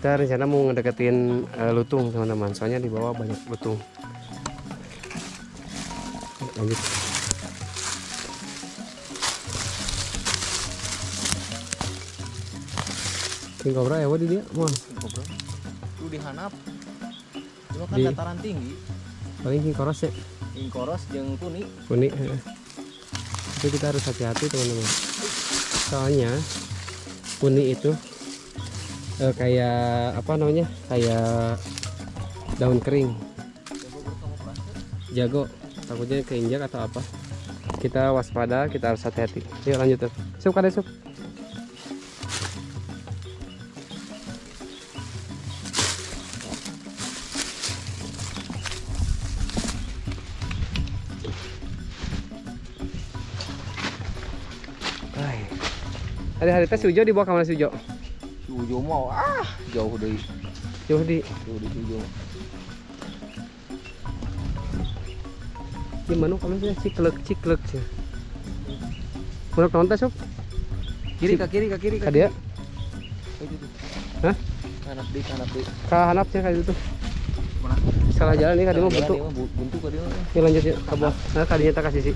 Kita rencana mau ngedeketin lutung teman-teman, soalnya di bawah banyak lutung. Lanjut. King cobra ya, di dia, mon. King cobra. Itu di handap. Cuma kan Di dataran tinggi. paling king koros ya. King koros jeung kuni. Kuni. Tapi kita harus hati-hati teman-teman. Soalnya kuni itu kayak apa namanya? Kayak daun kering. Jago, takutnya keinjak atau apa. Kita waspada, kita harus hati-hati. Yuk lanjut tuh. Sup kada sup. Hari-hari teh si Ujo dibawa ke mana si Ujo? Si Ujo mau jauh deui. Jauh di Si Ujo. gimana kalau sih ciklek sih. Menurut kamu teh, Sob? Kiri ke kiri. Ka dia? Hah? Kanak di. Ka hanap sih kayak gitu. Mana? Salah jalan nih ka dia mah buntu. Buntu ka dia. Yuk lanjut yuk ke bawah. Nah, kadinya tak kasih sih.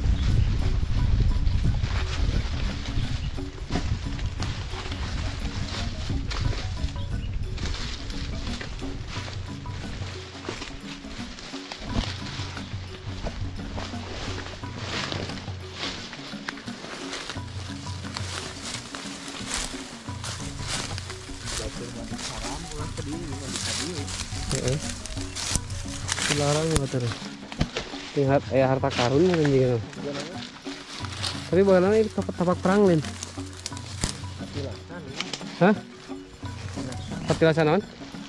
Dilarang motor. Tingkat harta karun anjing. Tapi bagaimana ini tapak perang lin? Hah? Patilasan naon?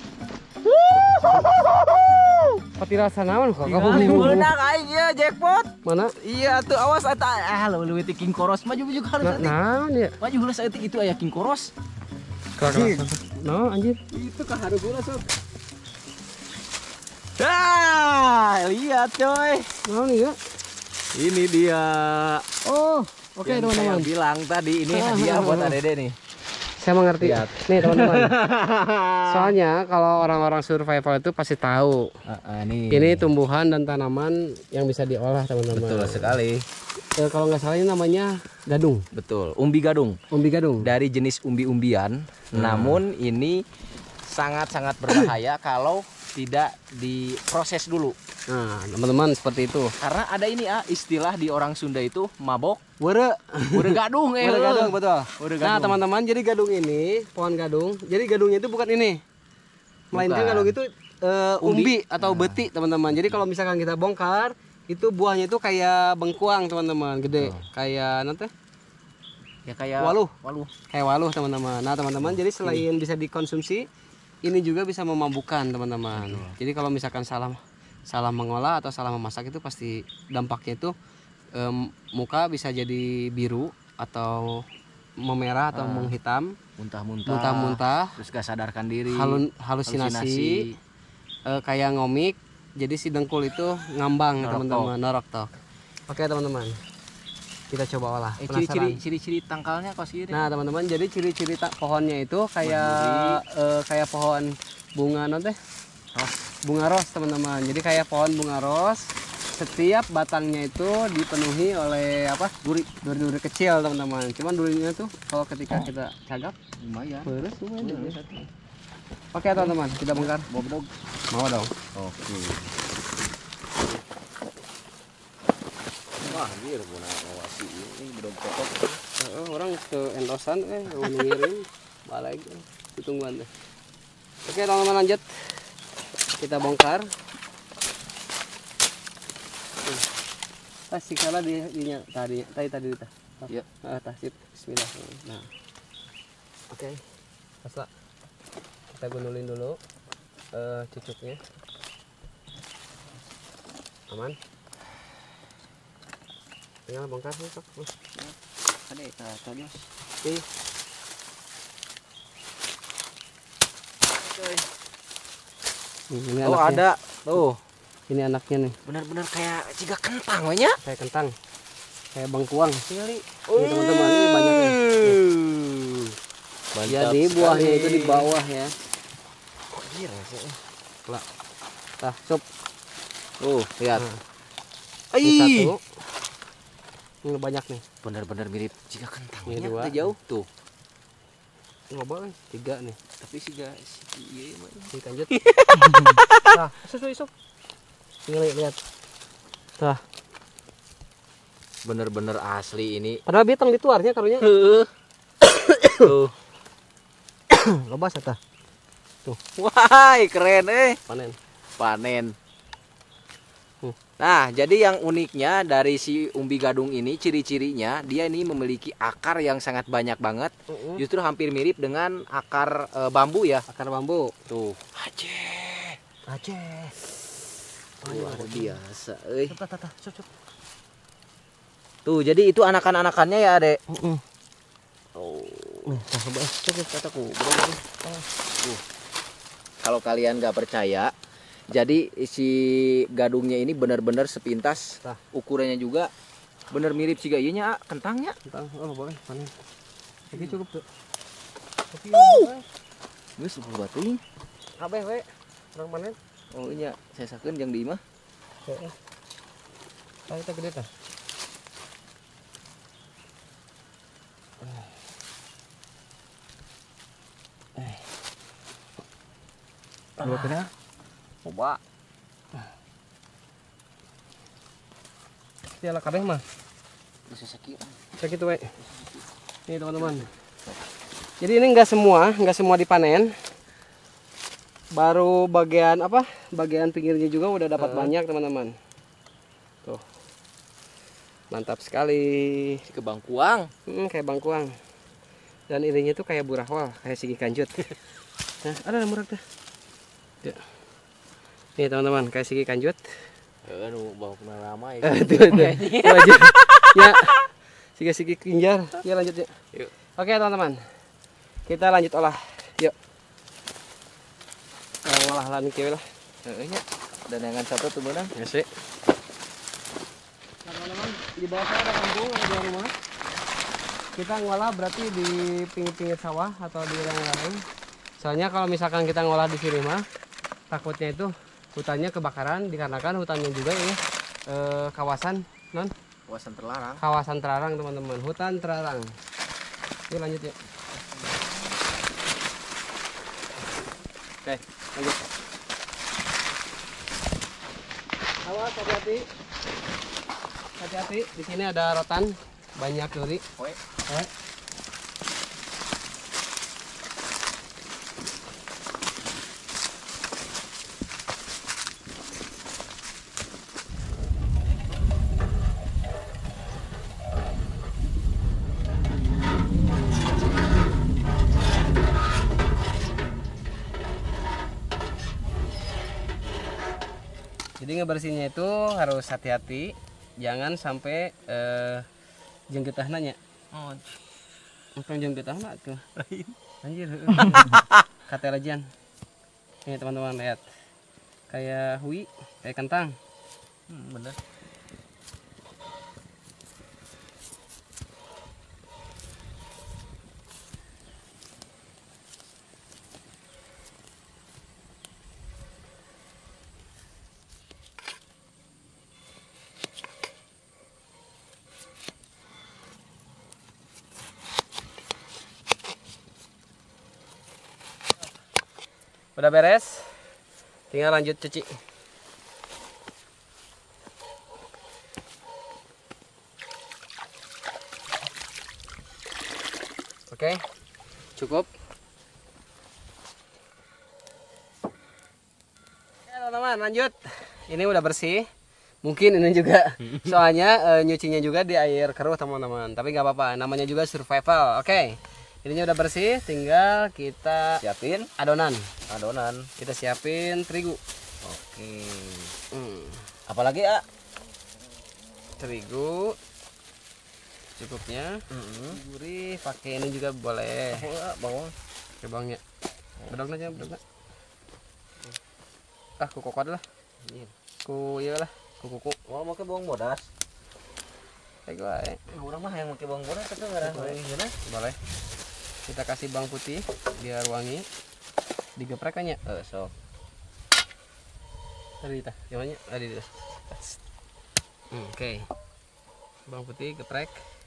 Patilasan naon kok kamu Menang aing ieu jackpot. mana? Iya tuh awas eta leuwih ti King Koros maju harus eutik. Naon ya? Maju heula saeutik itu aya King Koros. No anjir. Itu kaharu heula sob. Lihat coy. Naon ya? Ini dia. Oh, oke Yang teman-teman. saya bilang tadi ini hadiah buat Adede nih. Saya mengerti. Lihat. Nih teman-teman. Soalnya kalau orang-orang survival itu pasti tahu. Nih. Ini tumbuhan dan tanaman yang bisa diolah teman-teman. Betul sekali. Kalau nggak salah ini namanya gadung. Betul. Umbi gadung. Umbi gadung. Dari jenis umbi-umbian. Namun ini sangat-sangat berbahaya kalau tidak diproses dulu. Nah, teman-teman seperti itu. Karena ada ini istilah di orang Sunda itu mabok were gadung Were gadung betul. Were Nah, gadung. teman-teman, jadi gadung ini, pohon gadung. Jadi gadungnya itu bukan ini. Melainkan Bukan. gadung itu umbi atau beti, teman-teman. Jadi kalau misalkan kita bongkar, itu buahnya itu kayak bengkuang, teman-teman, gede. Kayak nanti Ya kayak waluh. Kayak waluh, teman-teman. Nah, teman-teman, jadi selain bisa dikonsumsi, ini juga bisa memabukkan, teman-teman. Jadi kalau misalkan salah mengolah atau salah memasak itu pasti dampaknya itu muka bisa jadi biru atau memerah atau menghitam, muntah-muntah, terus gak sadarkan diri, halusinasi. Kayak ngomik. Jadi si dengkul itu ngambang, teman-teman, norok toh. Oke, teman-teman. Kita coba olah. Ciri-ciri tangkalnya kok sih. Nah, teman-teman, jadi ciri-ciri pohonnya itu kayak pohon bunga nanti. Bunga ros, teman-teman. Jadi kayak pohon bunga ros. Setiap batangnya itu dipenuhi oleh duri-duri kecil, teman-teman. Cuman durinya tuh kalau ketika kita cagap lumayan. Oke, teman-teman, kita bongkar. Mau dong. Oke. Wah, dia udah punya awasi ini belum pokok. Orang ke endosan ngirim balik tungguan deh. Oke, teman-teman, lanjut. Kita bongkar. Tas sikala tadi. Iya. Tasip. Bismillah. Nah. Oke. Paslah. Kita gunulin dulu cucuknya. Aman. Tinggal bongkar nih, Sok. Tadi tadi. Oke. Ini Oh, anaknya. ada. Tuh. Ini anaknya nih. Benar-benar kayak ciga kentang we nya. Kayak kentang. Kayak bengkuang. Kali. Ini teman-teman, ini banyaknya. Jadi buahnya itu di bawah ya. Anjir, Lah. Tah, sup. Lihat. Ini satu. Ini banyak nih. Benar-benar mirip jika kentangnya. Ini dua. Teu jauh tuh. Ngobrol 3 nih. Tapi si iya mah. Lanjut. Tah, sup. Ini lihat. Tah. Bener-bener asli ini. Padahal bitang di tuarnya karunya. Tuh. Loba tah. Tuh. Wah, keren panen. Nah, jadi yang uniknya dari si umbi gadung ini, ciri-cirinya dia ini memiliki akar yang sangat banyak banget. Justru hampir mirip dengan akar bambu ya. Akar bambu. Tuh. Aceh. Luar biasa, Sup. Tuh, jadi itu anakan-anakannya ya, Adek. Oh. Kalau kalian nggak percaya, jadi si gadungnya ini benar-benar sepintas. Ukurannya juga benar mirip si gayanya, kentangnya. Kentang, boleh panen. Tapi cukup tuh. Tapi Geus bating. kabeh we, orang panen. Oh iya, saya sakeun jeung di imah. Heeh. Kita gede tah. Dua kena. Coba. Tiala kabeh mah. Bisa sakit. Sakit we. Nih teman-teman. Jadi ini enggak semua dipanen. Baru bagian apa? Bagian pinggirnya juga udah dapat banyak teman-teman. Tuh. Mantap sekali. Si kebangkuang. Kayak bangkuang. Dan irinya tuh kayak burahwal, kayak sigi kanjut. Nah, ada murah tuh. Ya. Nih teman-teman, kayak sigi kanjut. Bawa kena lama ya. Itu aja. Ya. Sigi kinjar. Ya lanjut ya. Yuk. Oke teman-teman. Kita lanjut olah. Yuk. Olah lan kieu lah. Heeh nya. Dan yang satu tuh beunang. Ya sih. Nah, teman-teman, di bawah saya ada kampung, ada 2 rumah. Kita ngolah berarti di pinggir-pinggir sawah atau di lereng-lereng. Soalnya kalau misalkan kita ngolah di sini mah takutnya itu hutannya kebakaran dikarenakan hutannya juga ini kawasan terlarang. Kawasan terlarang teman-teman, hutan terlarang. Yuk lanjut ya. Oke, lanjut. Awas, hati-hati. Hati-hati, di sini ada rotan, banyak duri. Jadi ngebersihinnya itu harus hati-hati, jangan sampai jenggetah nanya. Bukan jenggetah tuh. Anjir. Katelajan. Ini teman-teman lihat. Kayak hui, kayak kentang. Bener. Udah beres, tinggal lanjut cuci. Oke, cukup. Ya teman-teman, lanjut. Ini udah bersih. Mungkin ini juga, soalnya nyucinya juga di air keruh teman-teman. Tapi nggak apa-apa, namanya juga survival. Oke. Ininya udah bersih, tinggal kita Siapin adonan. Kita siapin terigu. Oke. Apalagi Terigu cukupnya. Gurih, pakai ini juga boleh. Bawang. Oke bawangnya. Bedog aja, bedog. Ku kokot lah. Ku iya lah, ku kuku. Mau pakai bawang bodas. Kayak gue. Orang mah yang pakai bawang bodas itu enggak ada. Boleh. Kita kasih bawang putih biar wangi. Digeprek kan ya? Sok. Tadi tah, gimana? Tadi itu. Oke. Bawang putih geprek.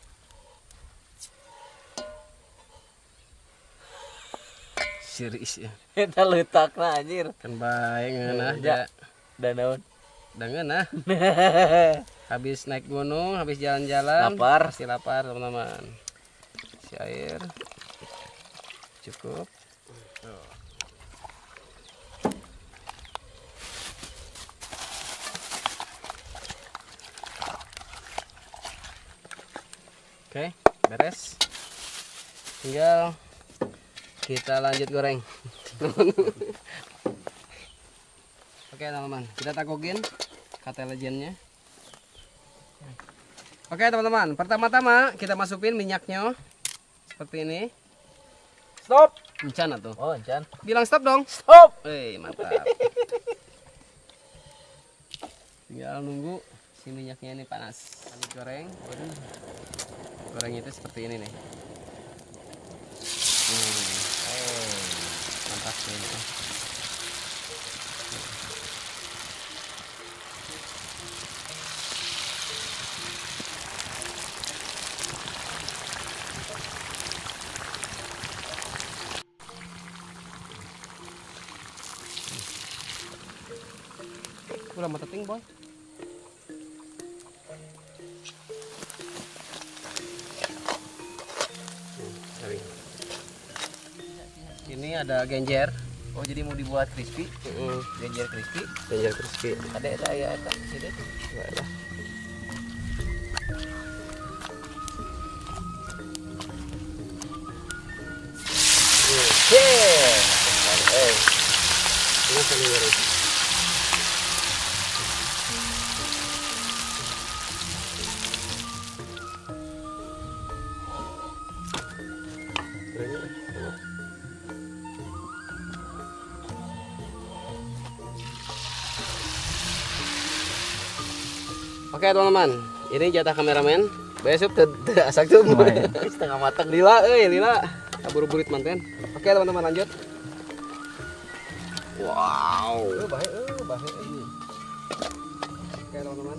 Siris ya. Eta letakna anjir. Kan bae ngeunah Ya. aja. Danaun. Da ngeunah. Habis naik gunung, habis jalan-jalan, Lapar. pasti lapar, teman-teman. Si air. Cukup. Oke, beres. Tinggal kita lanjut goreng. Oke, teman-teman, kita takokin kata legendnya. Oke, teman-teman, pertama-tama kita masukin minyaknya seperti ini. Stop. Encan tuh. Oh, encan. Bilang stop dong. Stop. Mantap. Tinggal nunggu si minyaknya ini panas. Lanjut goreng. Waduh. Gorengnya itu seperti ini nih. Mantap ini. Udah mata ting boy. Ini ada genjer. Oh, jadi mau dibuat crispy. Genjer crispy. Genjer crispy. Ada ya eta. Sini. Enggak lah. Ini saling goreng. Oke teman-teman, ini jatah kameramen. Besok asak tuh Setengah matang. lila, lila, kabur burit manten. Oke teman-teman, lanjut. Wow. Bahaya. Oke teman-teman.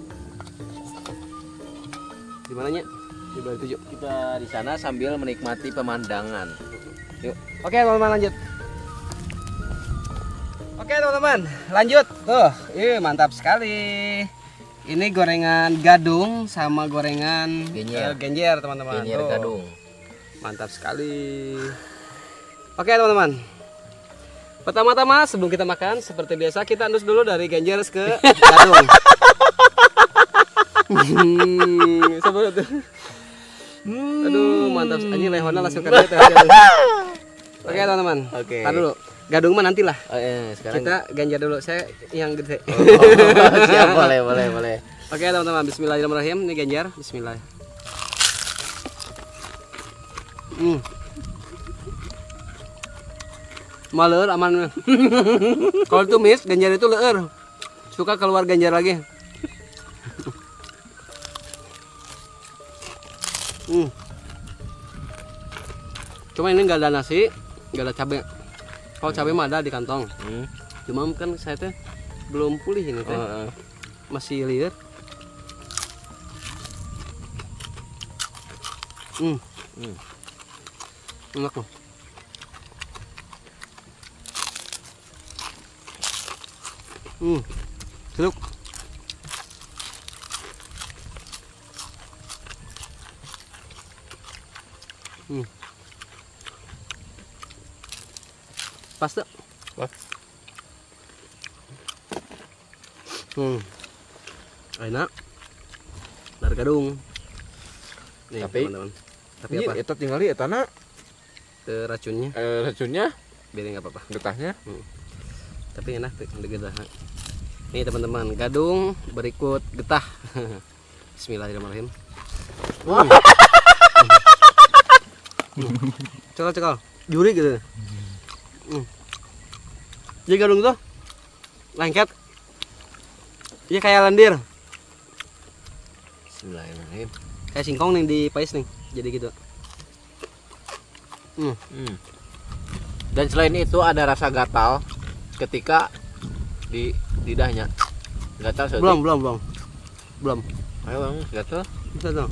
Di mananya? Di bawah 7. Kita di sana sambil menikmati pemandangan. Yuk. Oke teman-teman, lanjut. Oke teman-teman, lanjut. Tuh, mantap sekali. Ini gorengan gadung sama gorengan genjer teman-teman. Genjer Tuh. gadung. Mantap sekali. Oke teman-teman. Pertama-tama sebelum kita makan seperti biasa kita andus dulu dari genjer ke gadung. Sabar tuh. Aduh, mantap. Anjing lehona langsung kerja. Oke teman-teman. Oke. Tar dulu. Gadung mah nantilah. Oh, sekarang Kita genjer dulu. Saya yang gede. siap, boleh. Oke teman-teman, bismillahirrahmanirrahim. Ini genjer, bismillah. Maleur aman. Kalau tumis genjer itu leur. Suka keluar genjer lagi. Cuma ini nggak ada nasi, nggak ada cabai. Kalau cabai mah ada di kantong. Cuma kan saya teh belum pulih ini teh. Masih liar. Enak loh. Jeruk. Pas tuh. Pas. Enak. Dari gadung. Nih, Tapi- teman-teman. Tapi apa? Eta tinggal di etana Racunnya racunnya, biar nggak apa-apa. getahnya. Tapi enak tuh di getah. Nih teman-teman, gadung berikut getah. Bismillahirrahmanirrahim. Cekal. Juri gitu. Jadi gadung tuh lengket. Iya kayak lendir. Bismillahirrahmanirrahim. Kayak singkong nih di pais nih. Jadi gitu. Dan selain itu ada rasa gatal ketika di lidahnya. Gatal sedikit. Belum. Ayo bang, gatal. Bisa dong.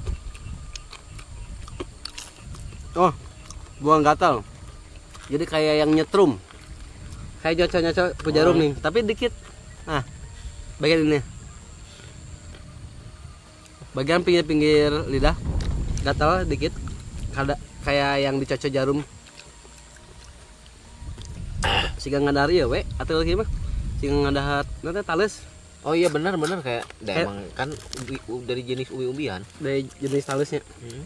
Oh, buang gatal. Jadi kayak yang nyetrum. Kayak nyocok ke jarum nih, tapi dikit. Nah, bagian ini. Bagian pinggir-pinggir lidah gatal dikit. Kayak yang dicocok jarum. Siga ngadari ya we atau lagi mah siga ngadahat nanti tales. Oh iya benar kayak emang kan dari jenis umbi-umbian. Dari jenis talesnya.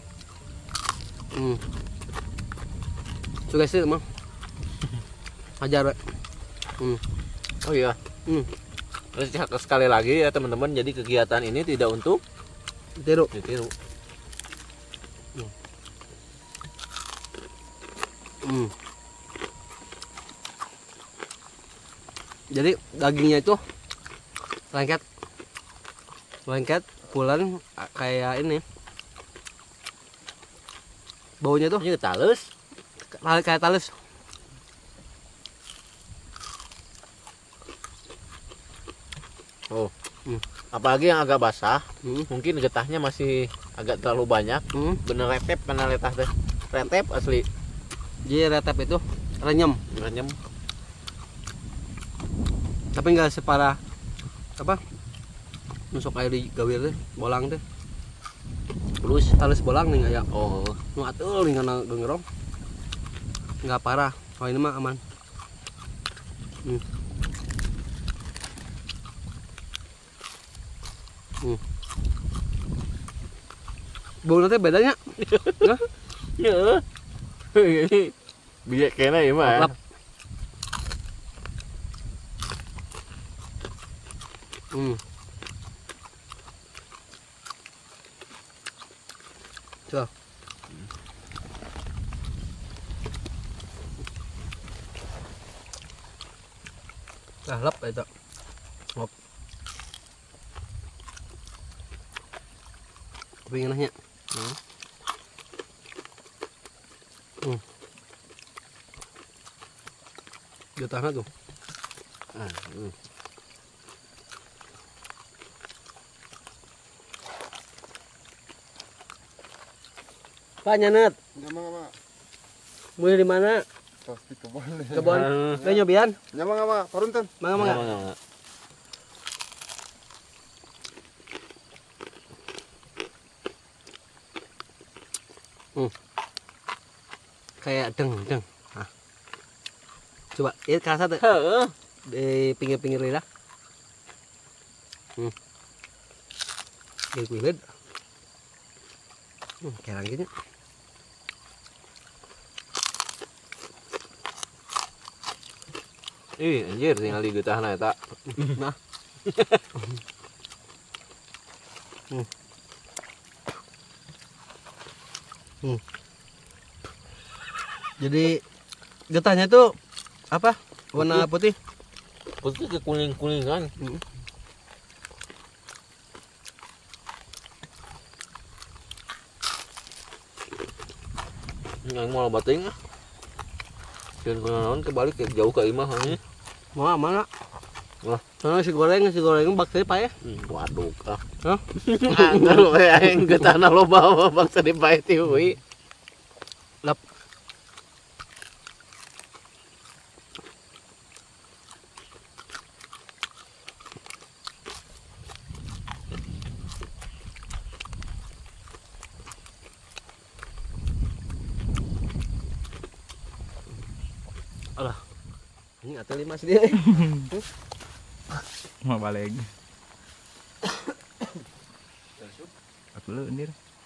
Sudah sih emang ajar we. Oh iya. Terus sekali lagi ya teman-teman, jadi kegiatan ini tidak untuk ditiru. Jadi dagingnya itu lengket pulen kayak ini. Baunya tuh ini talus. kayak talus. Oh. Apalagi yang agak basah, mungkin getahnya masih agak terlalu banyak. Bener retep karena letah teh. Retep asli. Jadi retep itu renyem. Tapi nggak separah apa nusuk air di gawir teh bolang teh terus talus bolang nih kayak nu atuh nih karena gengerong nggak parah. Kalau ini mah aman. Bau nanti bedanya Ya. Biar kena ya mah. Tuh. Lep itu. Ngop. Pinginahnya. Getahna tuh. Pak Nyanet. Nyama. Mulai di mana? Pasti kebon. Kebon. Udah nyobian? Nyama, parunten. Mangga. Kayak deng. Nah. Coba, ini kerasa tuh. Di pinggir-pinggir lidah. Di kulit. Kayak gini. Anjir tinggal di getahna eta. Nah. Jadi getahnya tuh apa? Warna putih. Putih ke kuning-kuningan. Yang mau bating ah. Dan kenaon kebalik ke jauh ke imah ini. Mau mana? Wah, si goreng bakteri pae. Waduh ah. Hah? Kalau yang getahna loba bakteri pae ti euy. Lap. Alah. Ini atau 5 sedih. Mau balik. Aku lu ndir.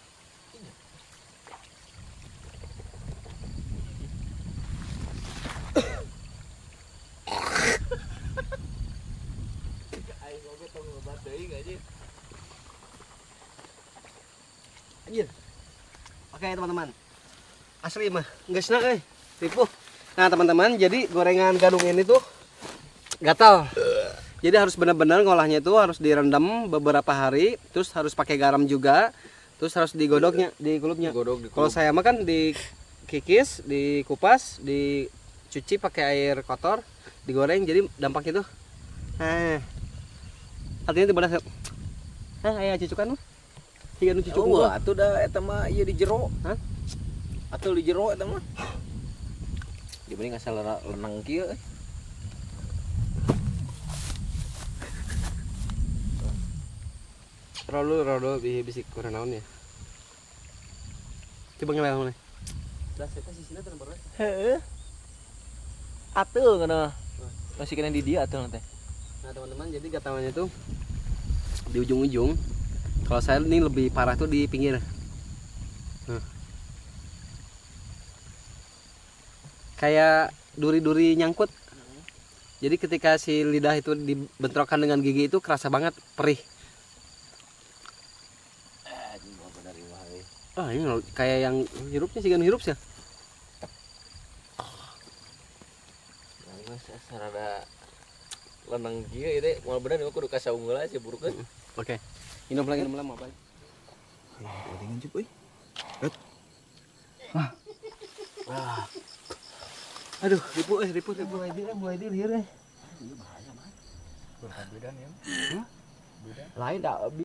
Anjir. Oke teman-teman. Asli mah nggak senang tipu. Nah teman-teman, jadi gorengan gadung ini tuh gatal. Jadi harus benar-benar ngolahnya itu harus direndam beberapa hari, terus harus pakai garam juga, terus harus digodoknya, dikulupnya. Kalau saya mah kan dikikis, dikupas, dicuci pakai air kotor, digoreng, jadi dampaknya tuh artinya tiba aya cucukan mah higa nu cucuk Oh, atuh da eta mah ieu di jero. Hah? Atuh di jero eta mah. Dibanding asal lenang kieu. Rodo bisik kurang naon ya. Coba ngelel mana? Da saya sisina teh nomor. Heeh. Atuh kana. Masih kena di dia atuh teh. Nah, teman-teman, jadi gatawannya tuh di ujung-ujung. Kalau saya ini lebih parah tuh di pinggir. Kayak duri-duri nyangkut. Jadi ketika si lidah itu dibentrokan dengan gigi itu kerasa banget perih. Ah, ini kayak yang hirupnya sih kan hirup sih. Mas sarada lenang kieu ieu teh moal bener kudu ka saunggul aja burukeun. Oke. Minum lagi apa? Ada ngancup euy. Aduh, ripu. Mulai deal lieur. Lain dah